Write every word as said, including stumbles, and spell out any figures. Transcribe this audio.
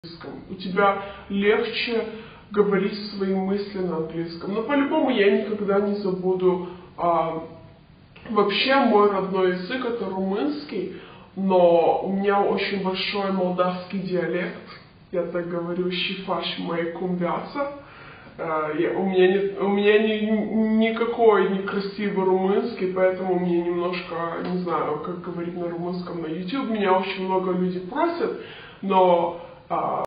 У тебя легче говорить свои мысли на английском. Но по-любому я никогда не забуду а, вообще мой родной язык, это румынский, но у меня очень большой молдавский диалект. Я так говорю, щифаш моей кумвяца. Uh, я, у меня, не, у меня ни, никакой некрасивый румынский, поэтому мне немножко, не знаю, как говорить на румынском на YouTube. Меня очень много людей просят, но uh,